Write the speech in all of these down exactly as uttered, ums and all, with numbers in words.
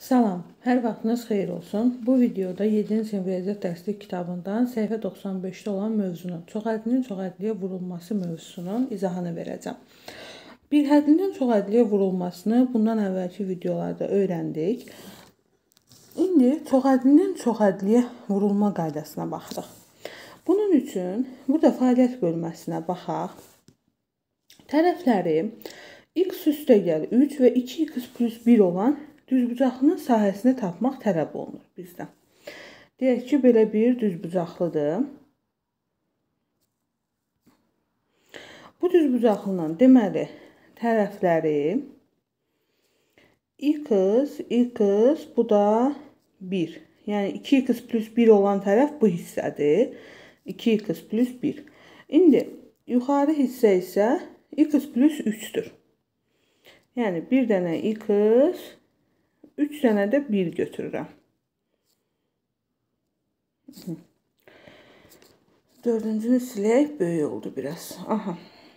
Salam, hər vaxtınız xeyir olsun. Bu videoda yeddinci sinif riyaziyyat dərslik kitabından səhifə doxsan beşdə olan mövzunun, çoxhədlinin çoxhədliyə vurulması mövzusunun izahını verəcəm. Birhədlinin çoxhədliyə vurulmasını bundan əvvəlki videolarda öyrəndik. İndi çoxhədlinin çoxhədliyə vurulma qaydasına baxırıq. Bunun üçün burada fəaliyyət bölməsinə baxaq. Tərəfləri x üstəgəl üç və iki x plus bir olan düzbucaqlının sahəsini tapmaq tələb olunur bizdən. Deyək ki, belə bir düzbucaqlıdır. Bu düzbucaqlının deməli tərəfləri x, x, bu da bir. Yəni iki x plus bir olan tərəf bu hissədir. iki x plus bir. İndi yuxarı hissə isə x plus üçdür. Yəni bir dənə x, üç dənə də bir götürürəm. Dördüncünü silək, böyük oldu biraz. Aha.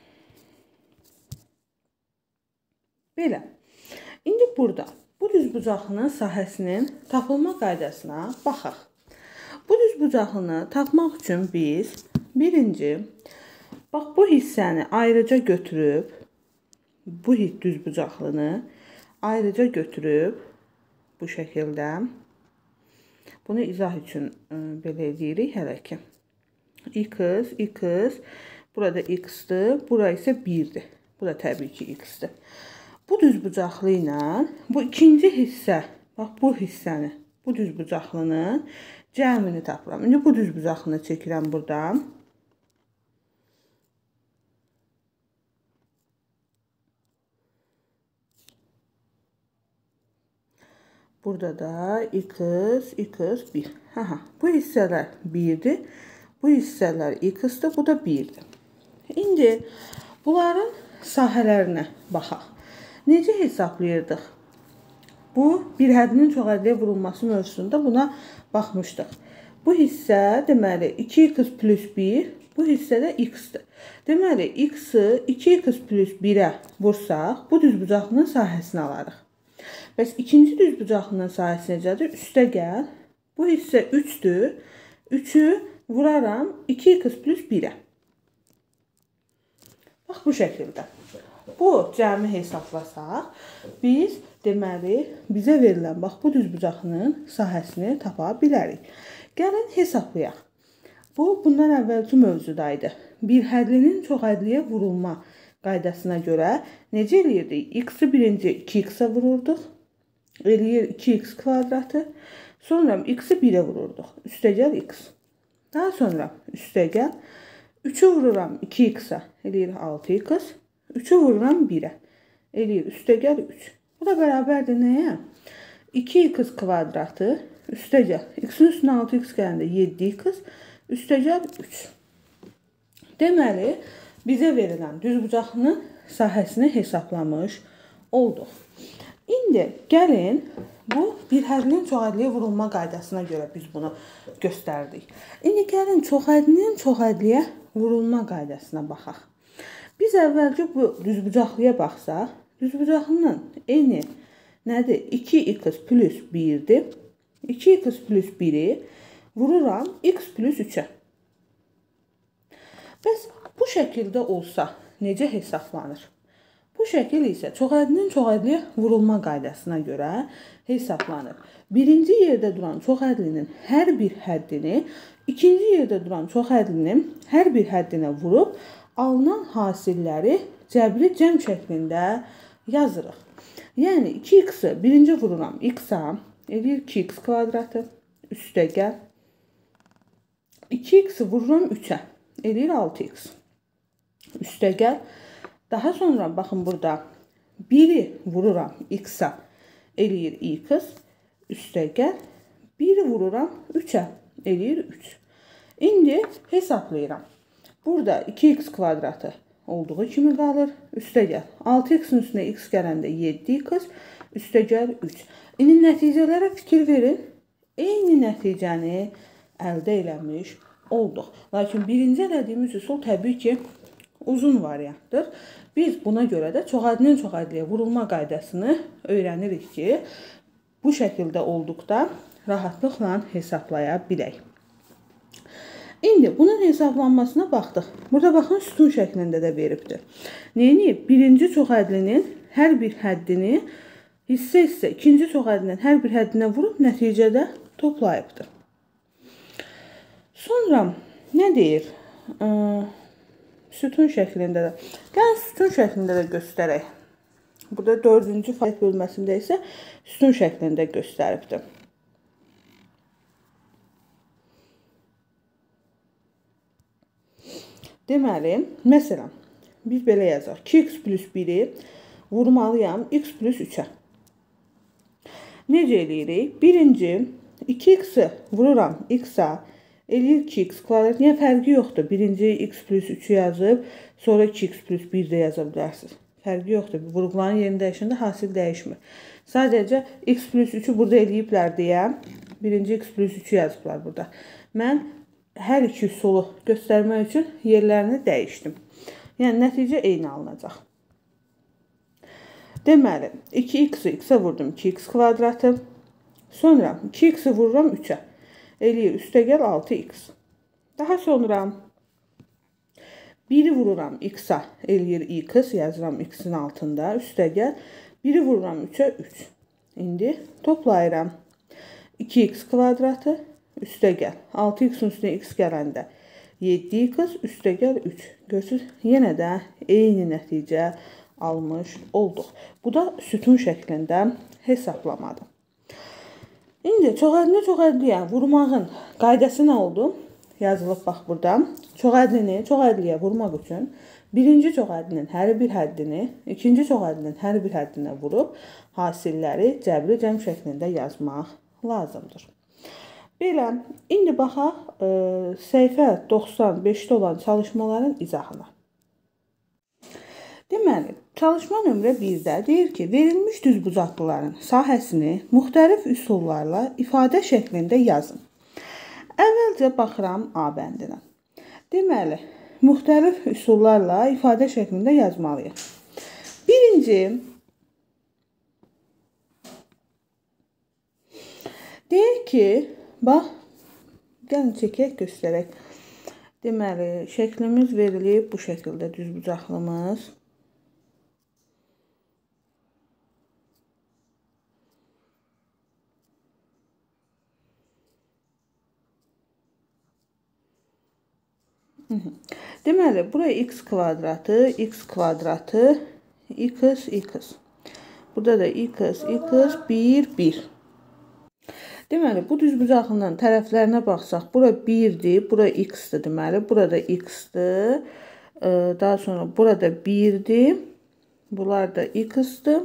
Belə. İndi burada bu düzbucaqlının sahəsinin tapılma qaydasına baxaq. Bu düzbucaqlını tapmaq üçün biz birinci, bax bu hissəni ayrıca götürüb, bu düzbucaqlını ayrıca götürüb, bu şəkildə. Bunu izah üçün ə, belə edirik hələ ki. X, x, burada x-dır, bura isə birdir. Bu da təbii ki x-dir. Bu düzbucaqlı ilə bu ikinci hissə, bax bu hissəni, bu düzbucaqlının cəmini tapıram. İndi bu düzbucaqlını çəkirəm buradan. Burada da x, x, bir. Aha, bu hissələr birdir. Bu hissələr x-dır, bu da birdir. İndi bunların sahələrinə baxaq. Necə hesablayırdıq? Bu, birhədlinin çoxhədliyə vurulması mövzusunda buna baxmışdıq. Bu hissə, deməli, iki x plus bir, bu hissə də x-dir. Deməli, x-ı iki x plus birə vursaq, bu düzbucaqlının sahəsini alarıq. Bəs ikinci düzbucaqlının sahəsi necədir? Üstə gəl. Bu hissə üçdür. üçü vuraram iki x plus birə. Bax bu şəkildə. Bu cəmi hesablasaq, biz deməli bizə verilən bax bu düzbucaqlının sahəsini tapa bilərik. Gəlin hesablayaq. Bu bundan əvvəlki mövzudaydı. Birhədlinin çoxhədliyə vurulma qaydasına görə necə eləyirdik? X-i birinci iki x-a vururduq. Eləyir iki x kvadratı. Sonra x-i birə vururduq. Üstəgəl x. Daha sonra üstəgəl üçü vururam iki x-a. Eləyir altı x. üçü vururam birə. Eləyir üstəgəl üç. Bu da bərabərdir nəyə? iki x kvadratı üstəgəl. X-in üstünə altı x gələndə yeddi x. Üstəgəl üç. Deməli, bizə verilən düzbucaqlının sahəsini hesablamış olduq. İndi gəlin bu birhədlinin çoxhədliyə vurulma qaydasına görə biz bunu göstərdik. İndi gəlin çoxhədlinin çoxhədliyə vurulma qaydasına baxaq. Biz əvvəlcə bu düzbucaqlıya baxsaq, düzbucaqlının eni nədir? iki x plus birdir. iki x plus biri vururam x plus üçə. Bəs bu şəkildə olsa necə hesablanır? Bu şəkil isə çoxhədlinin çoxhədliyə vurulma qaydasına görə hesablanır. Birinci yerdə duran çoxhədlinin hər bir həddini ikinci yerdə duran çoxhədlinin hər bir həddinə vurub alınan hasilləri cəbri cəm şəklində yazırıq. Yəni iki x-i birinci vururam x-a, eləyir iki x kvadratı, üstəgəl. iki x-i vururam üçə, eləyir altı x. Üstəgəl. Daha sonra baxın burada biri vururam x-a, eləyir x. Üstəgəl biri vururam üçə, eləyir üç. İndi hesablayıram. Burada iki x kvadratı olduğu kimi qalır. Üstəgəl altı x-in üstünə x gələndə yeddi x. Üstəgəl üç. İndi nəticələrə fikir verin. Eyni nəticəni əldə eləmiş olduq. Lakin birinci elədiyimiz üsul təbii ki uzun variantdır. Biz buna görə də çoxhədlinin çoxhədliyə vurulma qaydasını öyrənirik ki, bu şəkildə olduqda rahatlıqla hesablaya bilək. İndi bunun hesablanmasına baxdıq. Burada baxın, sütun şəklində də veribdir. Neyini? Birinci çoxədlinin hər bir həddini hissə-hissə ikinci çoxədlinin hər bir həddinə vurub nəticədə toplayıbdır. Sonra nə deyir? Sütun şəklində də. Gəlin sütun şəklində də göstərək. Burada dördüncü faiz bölməsində isə sütun şəklində göstəribdir. Deməli, məsələn, biz belə yazaq. iki x plus biri vurmalıyam x plus üçə. Necə eləyirik? Birinci, iki x-i vururam x-a, eləyir iki x kvadrat. Niyə fərqi yoxdur? Birinci x plus üçü yazıb, sonra iki x plus bir də yaza bilərsiniz. Fərqi yoxdur. Vurğuların yerini dəyişəndə hasil dəyişmir. Sadəcə x plus üçü burada eləyiblər deyə birinci x plus üçü yazıblar burada. Mən hər iki üsulu göstərmək üçün yerlərini dəyişdim. Yəni, nəticə eyni alınacaq. Deməli, iki x-i x-ə vurdum iki x kvadratı. Sonra iki x-i vururam üçə. Eləyir üstəgəl altı x. Daha sonra biri vururam x-a. Eləyir x, yazıram x-in altında. Üstəgəl biri vururam üçə üç. İndi toplayıram. iki x kvadratı. Üstəgəl. altı x-in üstünə x gələndə yeddi x, üstəgəl üç. Görürsünüz, yenə də eyni nəticə almış olduq. Bu da sütun şəklində hesablamadır. İndi çoxədli çoxədliyə vurmağın qaydası nə oldu? Yazılıb bax burada. Çoxədlini çoxədliyə vurmaq üçün birinci çoxədlinin hər bir həddini ikinci çoxədlinin hər bir həddinə vurub hasilləri cəbri cəm şəklində yazmaq lazımdır. Belə, indi baxaq e, səhifə doxsan beşdə olan çalışmaların izahına. Deməli, çalışma nömrə birdə deyir ki, verilmiş düzbucaqlıların sahəsini müxtəlif üsullarla ifadə şəklində yazın. Əvvəlcə baxıram A bəndinə. Deməli, müxtəlif üsullarla ifadə şəklində yazmalıyıq. Birinci, deyir ki, bax, gəlin çəkək, göstərək. Deməli, şəklimiz verilib bu şəkildə düzbucaqlımız. Deməli, buraya x kvadratı, x kvadratı, x, x. Burada da x, x, bir, bir. Deməli, bu düzbucaqlının tərəflərinə baxsaq, bura birdir, bura x-dir deməli, burada x-dir. Daha sonra burada birdir, bunlar da x-dir.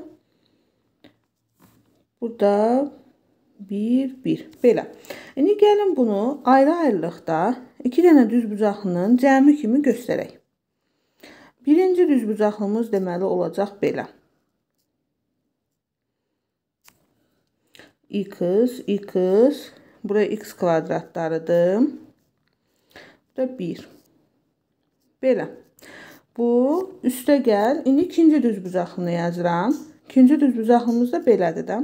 Burada bir, bir. Belə. İndi gəlin bunu ayrı-ayrılıqda iki dənə düzbucaqlının cəmi kimi göstərək. Birinci düzbucaqlımız deməli olacaq belə. X, x, buraya x kvadratlarıdır. Burada bir. Belə. Bu, üstə gəl. İndi ikinci düzbucaqlını yazıram. İkinci düzbucaqlımız da belədir də.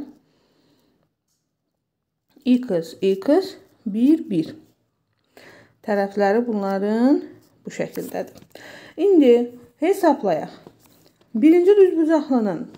X, x, bir, bir. Tərəfləri bunların bu şəkildədir. İndi hesablayaq. Birinci düzbucaqlının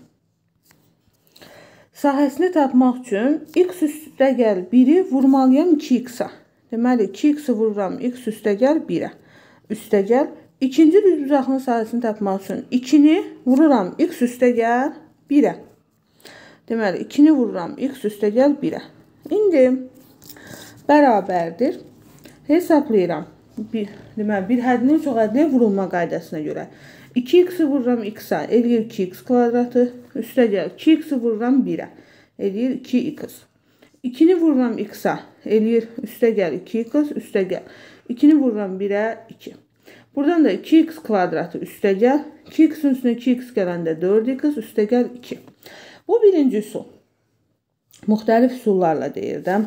sahəsini tapmaq üçün x üstə gəl biri vurmalıyam iki x-a. Deməli, iki x-i vururam x üstə gəl birə. Üstə gəl. İkinci düzbucaqlının sahəsini tapmaq üçün ikini vururam x üstə gəl birə. Deməli, ikini vururam x üstə gəl birə. İndi bərabərdir. Hesablayıram. Bir, deməli, bir həddinin çox həddiyə vurulma qaydasına görə. iki x-i vururam x-a, eləyir iki x kvadratı. Üstə gəl, iki x-i vururam birə, eləyir iki x. ikini vururam x-a, eləyir üstə gəl iki x, üstə gəl. ikini vururam birə, iki. Buradan da iki x kvadratı üstə gəl. iki x-in üstünə iki x gələndə dörd x, üstə gəl iki. Bu birinci üsul. Müxtəlif üsullarla deyir də.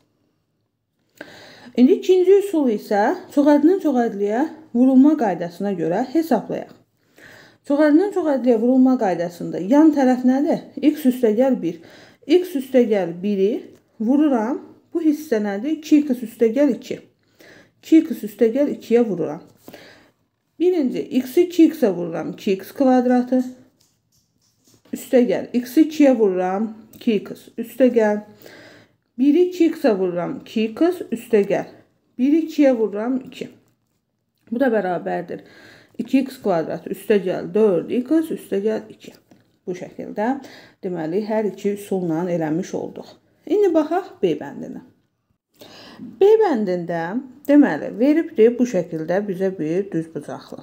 İndi ikinci üsul isə çoxədlinin çoxədliyə vurulma qaydasına görə hesablayaq. Çoxədlinin çoxədliyə vurulma qaydasında yan tərəf nədir? X üstə gəl bir. x üstəgəl biri vururam. Bu hissə nədir? iki x üstəgəl iki. iki x üstəgəl ikiyə vururam. Birinci x-i iki x-ə vururam. iki x kvadratı. Üstəgəl x-i ikiyə vururam. iki x üstəgəl. biri iki x-ə vururam. iki x üstəgəl. biri ikiyə vururam. iki. Bu da bərabərdir. iki x kvadrat üstəgəl dörd x üstəgəl iki. Bu şəkildə deməli hər iki üsulla eləmiş olduq. İndi baxaq B bəndinə. B bəndində deməli veribdir bu şəkildə bizə bir düzbucaqlı.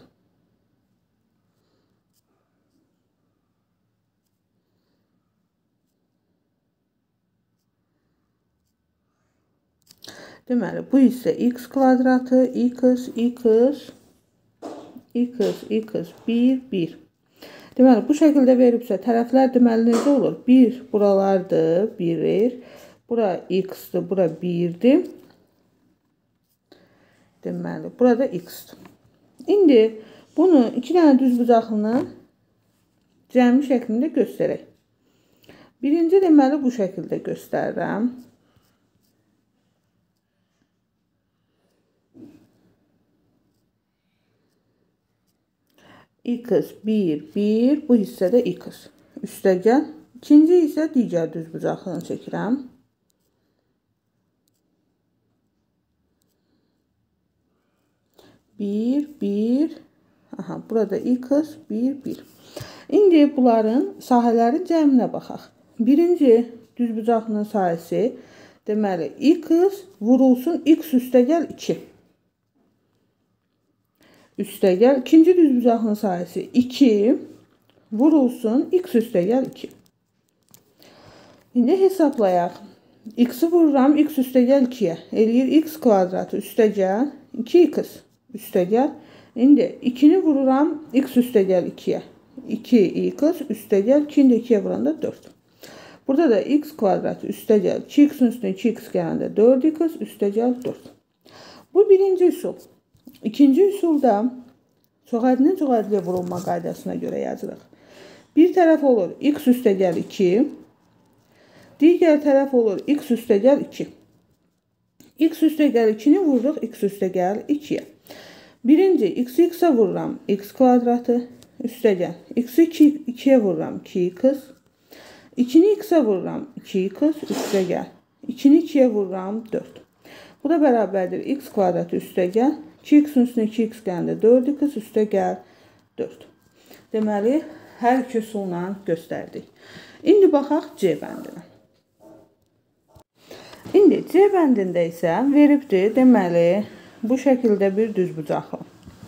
Deməli bu isə x kvadratı, x, x, x, x, bir, bir. Deməli bu şəkildə veribsə tərəflər deməli necə olur? bir buralardır, birir. Bura x-dir, bura birdir. Deməli burada x-dir. İndi bunu iki dənə düzbucaqlının cəmi şəklində göstərək. Birinci deməli bu şəkildə göstərirəm. x bir, bir, bu hissədə x üstəgəl. İkinci isə digər düzbucaqlığını çəkirəm. bir, bir, aha, burada x, bir, bir. İndi bunların sahələrin cəminə baxaq. Birinci düzbucaqlının sahəsi deməli x vurulsun x üstəgəl iki. Üstəgəl. İkinci düzbucaqlının sahəsi iki vurulsun x üstəgəl iki. İndi hesablayaq. X-i vururam x üstəgəl ikiyə. Eləyir x kvadratı üstəgəl iki x üstəgəl. İndi ikini vururam x üstəgəl ikiyə. iki x üstəgəl. ikini də ikiyə vuranda dörd. Burada da x kvadratı üstəgəl iki x-in üstünə iki x gələndə dörd x üstəgəl dörd. Bu birinci üsul. İkinci üsulda çoxədlinin çoxədliyə vurulma qaydasına görə yazırıq. Bir tərəf olur x üstəgəl iki, digər tərəf olur x üstəgəl iki. X üstəgəl ikini vururuq x üstəgəl ikiyə. Birinci x-i x-ə vururam x kvadratı üstəgəl. X-i ikiyə vururam iki x. ikini x-ə vururam iki x üstəgəl. ikini ikiyə vururam dörd. Bu da bərabərdir x kvadratı üstəgəl. iki x-in üstünə iki x gələndə dörd x üstəgəl dörd. Deməli, hər iki üsulla göstərdik. İndi baxaq C bəndinə. İndi C bəndində isə veribdir, deməli, bu şəkildə bir düzbucaqlı.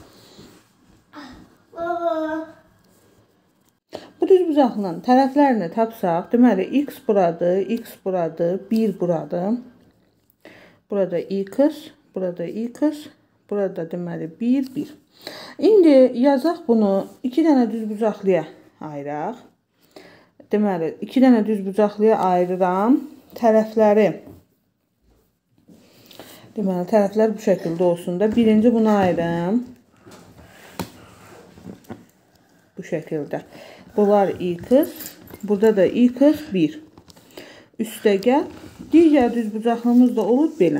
Bu düzbucaqlının tərəflərini tapsaq, deməli, x buradır, x buradır, bir buradır. Burada x, burada x, burada deməli bir, bir. İndi yazaq bunu iki dənə düzbucaqlıya ayıraq. Deməli, iki dənə düzbucaqlıya ayırıram. Tərəfləri. Deməli, tərəflər bu şəkildə olsun da. Birinci bunu ayırım. Bu şəkildə. Bunlar x. Burada da x bir. Üstəgəl. Digər düzbucaqlığımız da olur belə.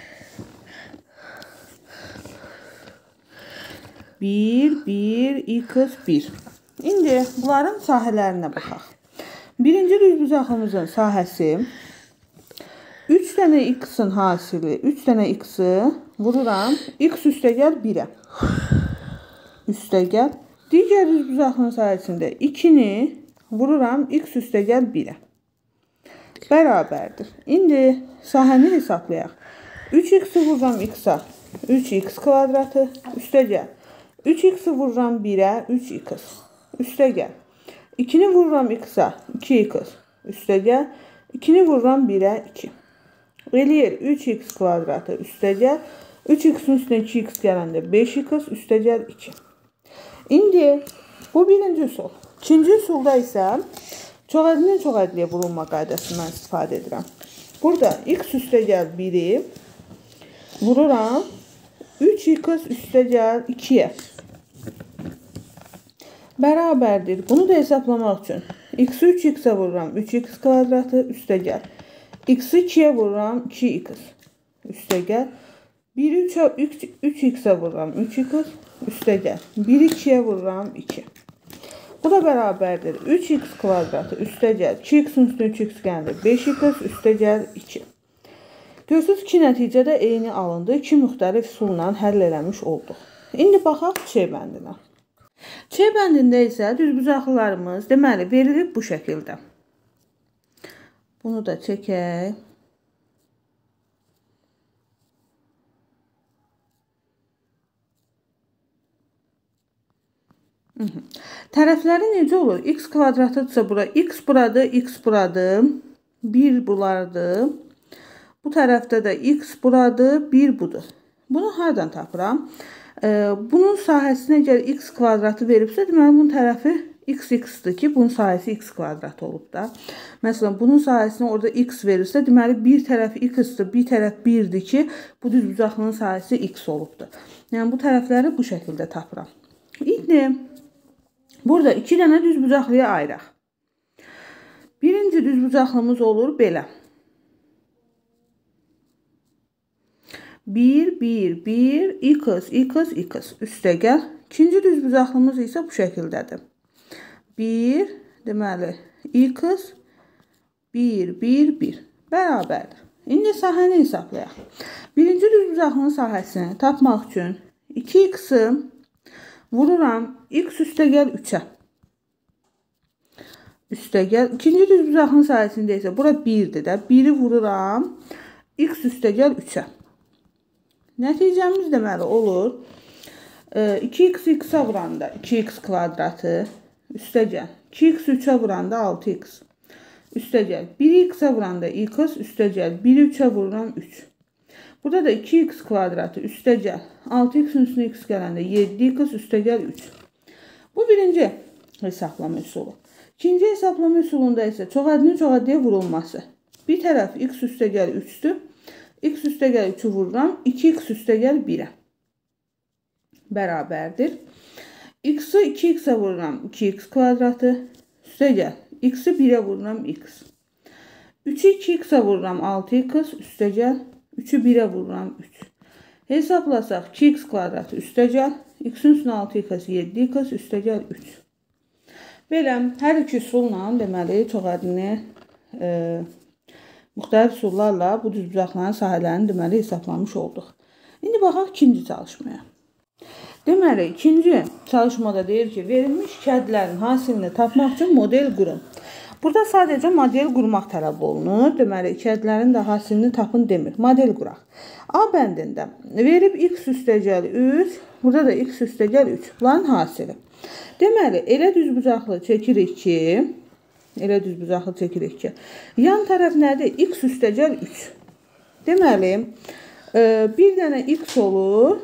bir, bir, x bir. İndi bunların sahələrinə baxaq. Birinci düzbucaqlığımızın sahəsi üç dənə x-in hasili, üç dənə x-i vururam x üstəgəl birə. Üstəgəl. Digər düzbucaqlığın sahəsində ikini vururam x üstəgəl birə. Bərabərdir. İndi sahəni hesablayaq. üç x-i vururam x-a. üç x kvadratı üstəgəl. üç x-i vururam birə, üç x. Üstəgəl. ikini vururam x-a, iki x. Üstəgəl. ikini vururam birə, iki. Eləyir üç x kvadratı üstəgəl. üç x-in üstünə iki x gələndə beş x üstəgəl iki. İndi bu birinci üsul. İkinci üsulda isə çoxədlinin çoxədliyə vurulma qaydasından istifadə edirəm. Burada x üstəgəl biri vururam üç x üstəgəl ikiyə. Bərabərdir. Bunu da hesablamaq üçün X-i üç x-ə vururam, üç x kvadratı üstə gəl. X-i ikiyə vururam, iki x üstə gəl. biri üç x-ə vururam, üç x üstə gəl. biri ikiyə vururam, iki. Bu da bərabərdir. üç x kvadratı üstə gəl. iki x-in üstünə üç x gəlir. beş x üstə gəl, iki. Görürsünüz ki, nəticədə eyni alındı. İki müxtəlif üsulla həll eləmiş olduq. İndi baxaq Ç bəndinə. Ç bəndində isə düzbucaqlılarımız deməli verilib bu şəkildə. Bunu da çəkək. Tərəfləri necə olur? X kvadratıdırsa bura x buradır, x buradır, bir bulardır. Bu tərəfdə də x buradır, bir budur. Bunu hardan tapıram? Ee, bunun sahəsinə gəl x kvadratı veribsə, deməli bunun tərəfi x x-dir ki, bunun sahəsi x kvadratı olub da. Məsələn, bunun sahəsinə orada x verirsə, deməli bir tərəfi x-dir, bir tərəf birdir ki, bu düzbucaqlının sahəsi x olubdur. Yəni bu tərəfləri bu şəkildə tapıram. İndi burada iki dənə düzbucaqlıya ayıraq. Birinci düzbucaqlımız olur belə. bir, bir, bir, x, x, x üstə gəl. İkinci düzbucaqlımız isə bu şəkildədir. bir, deməli, x, bir, bir, bir. Bərabərdir. İndi sahəni hesablayaq. Birinci düzbucaqlının sahəsini tapmaq üçün iki x-i vururam, x üstə gəl üçə. Üstə gəl. İkinci düzbucaqlının sahəsində isə bura birdir də. biri vururam, x üstə gəl üçə. Nəticəmiz deməli olur. iki x x-ə vuranda iki x kvadratı üstə gəl. iki x üçə vuranda altı x. Üstə gəl. bir x-ə vuranda x üstə gəl. biri üçə vururam üç. Burada da iki x kvadratı üstə gəl. altı x-in üstünə x gələndə yeddi x üstə gəl üç. Bu birinci hesablama üsulu. İkinci hesablama üsulunda isə çox ədinin çox ədiyə vurulması. Bir tərəf x üstə gəl üçdür. X üstə gəl üçü vururam. iki x üstə gəl birə. Bərabərdir. X-i iki x-ə vururam. iki x kvadratı. Üstə gəl. X-i birə vururam. X. üçü iki x-ə vururam. altı x. Üstə gəl. üçü birə vururam. üç. Hesablasaq. iki x kvadratı üstə gəl. X-in üstünə altı x. yeddi x. Üstə gəl. üç. Belə hər iki üsulla deməli çox ədini e, müxtəlif üsullarla bu düzbucaqların sahələrini deməli hesablamış olduq. İndi baxaq ikinci çalışmaya. Deməli, ikinci çalışmada deyir ki, verilmiş kədlərin hasilini tapmaq üçün model qurun. Burada sadəcə model qurmaq tələb olunur. Deməli, kədlərin də hasilini tapın demir. Model quraq. A bəndində verib x üstə gəl üç, burada da x üstə gəl üç. Bunların hasili. Deməli, elə düzbucaqlı çəkirik ki, Elə düzbucaqlı çəkirik ki. Yan tərəf nədir? X üstə gəl üç. Deməli, bir dənə x olur.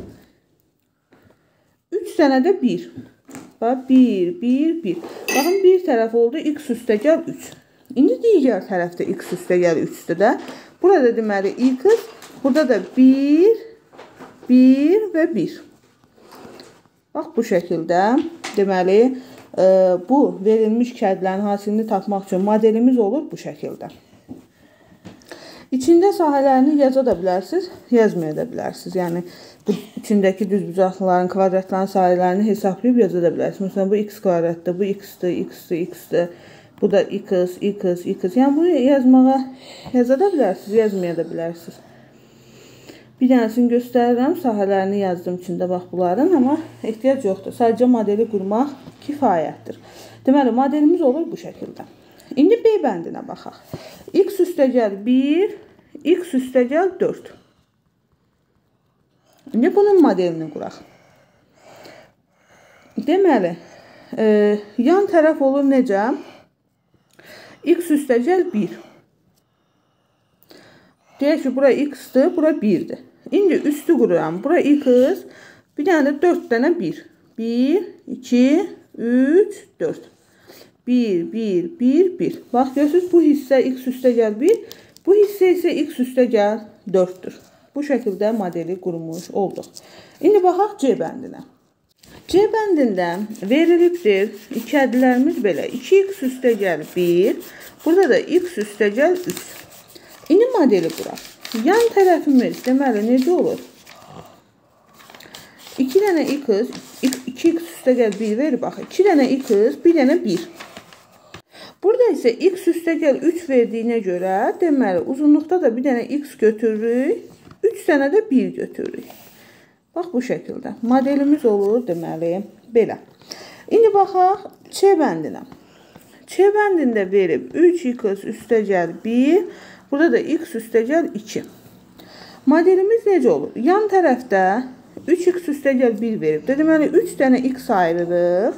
üç dənə də bir. Bax, bir, bir, bir. Baxın, bir tərəf oldu. X üstə gəl üç. İndi digər tərəfdə x üstə gəl üçdür də. Burada deməli x, burada da bir, bir və bir. Bax, bu şəkildə deməli, bu verilmiş kədlərin hasilini tapmaq üçün modelimiz olur bu şəkildə. İçində sahələrini yaza da bilərsiniz, yazmaya da bilərsiniz. Yəni, bu içindəki düzbucaqlıların, kvadratların sahələrini hesablayıb yaza da bilərsiniz. Məsələn, bu x kvadratdır, bu x-dir, x-dir, x-dir. Bu da x, x, x. Yəni, bunu yazmağa yaza da bilərsiniz, yazmaya da bilərsiniz. Bir dənəsini göstərirəm, sahələrini yazdım içində bax bunların, amma ehtiyac yoxdur. Sadəcə modeli qurmaq kifayətdir. Deməli, modelimiz olur bu şəkildə. İndi B bəndinə baxaq. X üstə gəl bir, x üstə gəl dörd. İndi bunun modelini quraq. Deməli, e, yan tərəf olur necə? X üstə gəl bir. Deyək ki, bura x-dir, bura birdir. İndi üstü qururam. Bura x, bir dənə də dörd dənə bir. bir, iki, üç, dörd. bir, bir, bir, bir. Bax, görürsünüz, bu hissə x üstə gəl bir. Bu hissə isə x üstə gəl dörddür. Bu şəkildə modeli qurmuş olduq. İndi baxaq C bəndinə. C bəndində verilibdir. İki ədlərimiz belə. iki x üstəgəl bir. Burada da x üstəgəl üç. İndi modeli quraq. Yan tərəfimiz deməli necə olur? iki dənə x, iki x üstəgəl bir verir. Bax, iki dənə x, bir dənə bir. Burada isə x üstəgəl üç verdiyinə görə, deməli, uzunluqda da bir dənə x götürürük, üç dənə də bir götürürük. Bax, bu şəkildə. Modelimiz olur, deməli, belə. İndi baxaq, C bəndinə. C bəndində verib üç x üstəgəl bir, burada da x üstəgəl iki. Modelimiz necə olur? Yan tərəfdə üç x üstəgəl bir verib. Deməli, üç dənə x ayırırıq.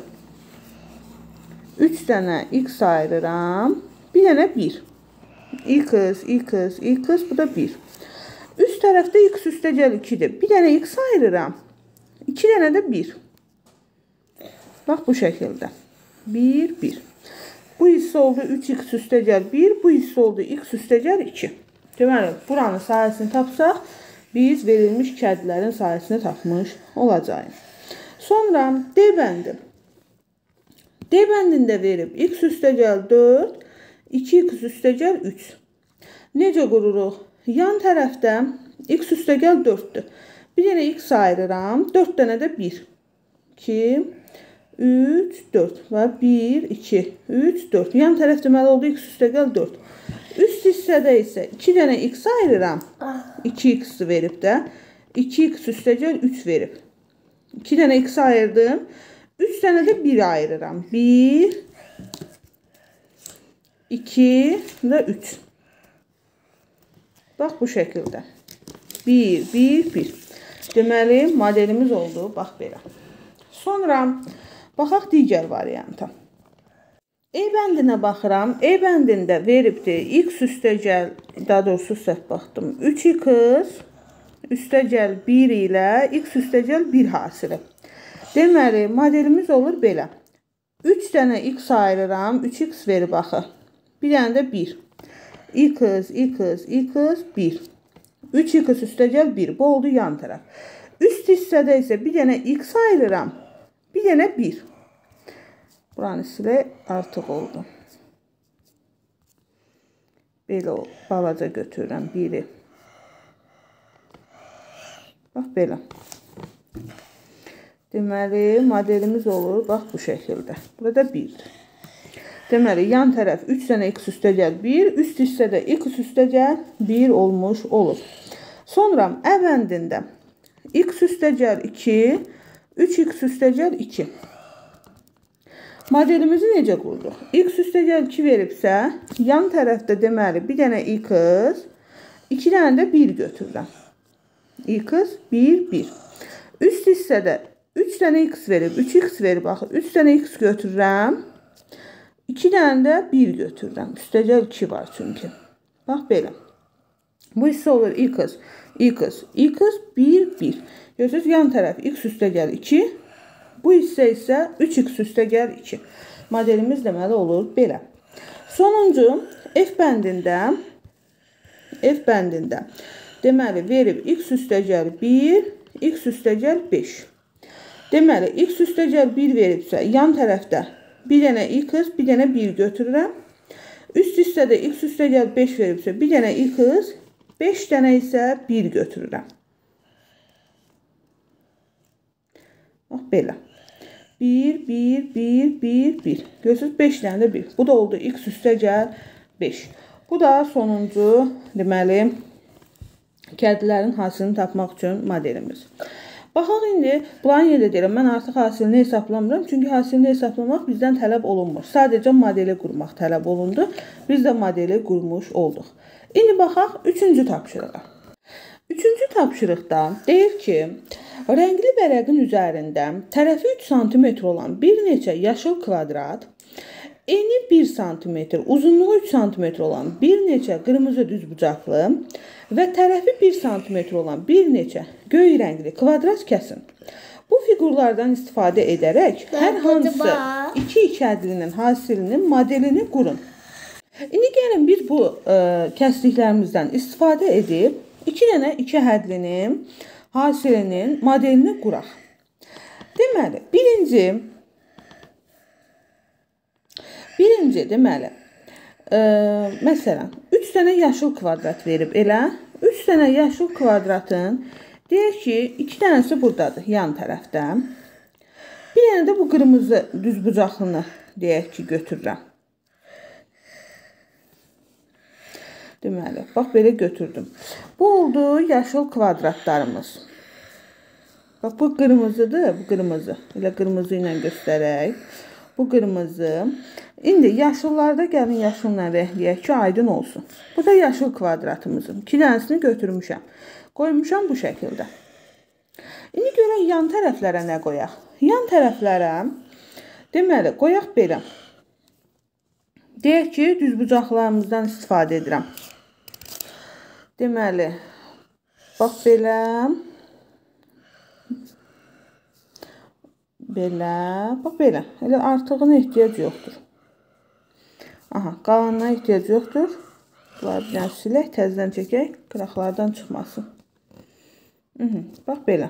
üç dənə x ayırıram. Bir dənə bir. x, x, x, bu da bir. Üst tərəfdə x üstəgəl ikidir. Bir dənə x ayırıram. iki dənə də bir. Bax, bu şəkildə. bir, bir. Bu hissə oldu üç x üstəgəl bir. Bu hissə oldu x üstəgəl iki. Deməli, buranın sahəsini tapsaq, biz verilmiş iki ədlərin sahəsini tapmış olacağıq. Sonra D bəndi. D bəndində verib x üstəgəl dörd, iki x üstəgəl üç. Necə qururuq? Yan tərəfdə x üstəgəl dörddür. Bir dənə x ayırıram, dörd dənə də bir. iki, üç, dörd və bir, iki, üç, dörd. Yan tərəf deməli oldu x üstəgəl dörd. Üst hissədə isə iki dənə x ayırıram. iki x verib də. iki x üstəgəl üç verib. iki dənə x ayırdım. üç dənə də bir ayırıram. bir, iki və üç. Bax, bu şəkildə. bir, bir, bir. Deməli, modelimiz oldu. Bax, belə. Sonra, baxaq digər varianta. E bəndinə baxıram. E bəndində veribdir x üstəgəl, daha doğrusu səhv baxdım. üç x üstəgəl bir ilə x üstəgəl bir hasili. Deməli, modelimiz olur belə. üç dənə x ayırıram. üç x verib axı. Bir dənə də bir. x, x, x, bir. üç x üstəgəl bir. Bu oldu yan tərəf. Üst hissədə isə bir dənə x ayırıram. Bir dənə bir. Buranı silə artıq oldu. Belə balaca götürürəm biri. Bax, belə. Deməli, modelimiz olur, bax, bu şəkildə. Burada birdir. Deməli, yan tərəf üç dənə x üstəgəl bir, üst hissədə x üstəgəl bir olmuş olur. Sonra, ə bəndində x üstəgəl iki, üç x üstəgəl iki. Modelimizi necə qurduq? X üstəgəl iki veribsə, yan tərəfdə deməli bir dənə x, iki dənə də bir götürürəm. X, bir, bir. Üst hissədə üç dənə x verib, üç x verib, baxın, üç dənə x götürürəm. iki dənə də bir götürürəm. Üstəgəl iki var çünki. Bax, belə. Bu hissə olur x, x, x, bir, bir. Görürsünüz, yan tərəf x üstəgəl iki. Bu hissə isə üç x üstəgəl iki. Modelimiz deməli olur belə. Sonuncu, F bəndində, F bəndində deməli verib x üstəgəl bir, x üstəgəl beş. Deməli, x üstəgəl bir veribsə, yan tərəfdə bir dənə x, bir dənə bir götürürəm. Üst hissədə x üstəgəl beş veribsə, bir dənə x, beş dənə isə bir götürürəm. Bax, belə. bir, bir, bir, bir, bir. Görürsünüz, beş dənə də bir. Bu da oldu x üstəgəl beş. Bu da sonuncu, deməli, kədlərin hasilini tapmaq üçün modelimiz. Baxaq, indi bulanı yerdə deyirəm, mən artıq hasilini hesablamıram. Çünki hasilini hesablamaq bizdən tələb olunmur. Sadəcə modeli qurmaq tələb olundu. Biz də modeli qurmuş olduq. İndi baxaq, üçüncü tapşırığa. Üçüncü tapşırıqda deyir ki, rəngli vərəqin üzərində tərəfi üç santimetr olan bir neçə yaşıl kvadrat, eni bir santimetr, uzunluğu üç santimetr olan bir neçə qırmızı düzbucaqlı və tərəfi bir santimetr olan bir neçə göy rəngli kvadrat kəsin. Bu fiqurlardan istifadə edərək hər hansı iki ikədlinin hasilinin modelini qurun. İndi gəlin biz bu ə, kəsliklərimizdən istifadə edib iki dənə iki hədlinin hasilinin modelini quraq. Deməli, birinci birinci deməli, e, məsələn, üç dənə yaşıl kvadrat verib elə. üç dənə yaşıl kvadratın deyək ki, iki dənəsi buradadır, yan tərəfdə. Bir dənə də bu qırmızı düzbucaqlını deyək ki, götürürəm. Deməli, bax belə götürdüm. Bu oldu yaşıl kvadratlarımız. Bax, bu qırmızıdır, bu qırmızı. Elə qırmızı ilə göstərək. Bu qırmızı. İndi yaşıllarda gəlin yaşılla rəngləyək ki, aydın olsun. Bu da yaşıl kvadratımızın. İki dənəsini götürmüşəm. Qoymuşam bu şəkildə. İndi görək yan tərəflərə nə qoyaq? Yan tərəflərə deməli, qoyaq belə. Deyək ki, düzbucaqlarımızdan istifadə edirəm. Deməli, bax belə. Belə, bax belə. Elə artığına ehtiyac yoxdur. Aha, qalanına ehtiyac yoxdur. Bunları bir dənə silək, təzədən çəkək, qıraqlardan çıxmasın. Hı-hı, bax belə.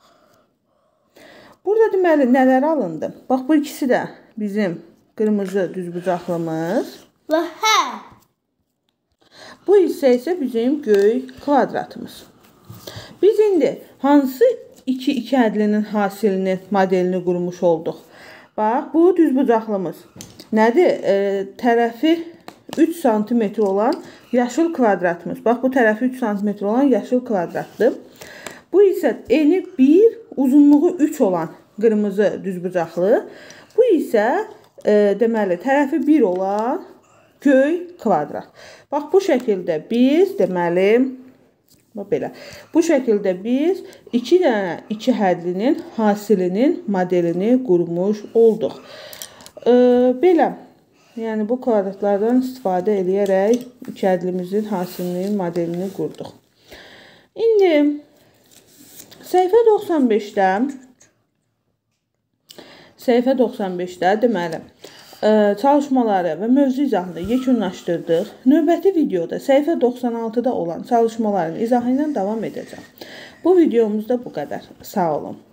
Burada deməli nələr alındı? Bax, bu ikisi də bizim qırmızı düzbucaqlımız. Və hə. Bu isə isə bizim göy kvadratımız. Biz indi hansı iki iki ədlinin hasilini, modelini qurmuş olduq? Bax, bu düzbucaqlımız. Nədir? E, tərəfi üç santimetr olan yaşıl kvadratımız. Bax, bu tərəfi üç santimetr olan yaşıl kvadratdır. Bu isə eni bir, uzunluğu üç olan qırmızı düzbucaqlı. Bu isə e, deməli, tərəfi bir olan göy kvadrat. Bax, bu şəkildə biz deməli, bax belə. Bu şəkildə biz iki dənə iki hədlinin hasilinin modelini qurmuş olduq. E, belə, yəni bu kvadratlardan istifadə edərək iki hədlimizin hasilinin modelini qurduq. İndi səhifə doxsan beşdə səhifə doxsan beşdə deməli çalışmaları və mövzu izahını yekunlaşdırdıq. Növbəti videoda səhifə doxsan altıda olan çalışmaların izahı ilə davam edəcəm. Bu videomuzda bu qədər. Sağ olun.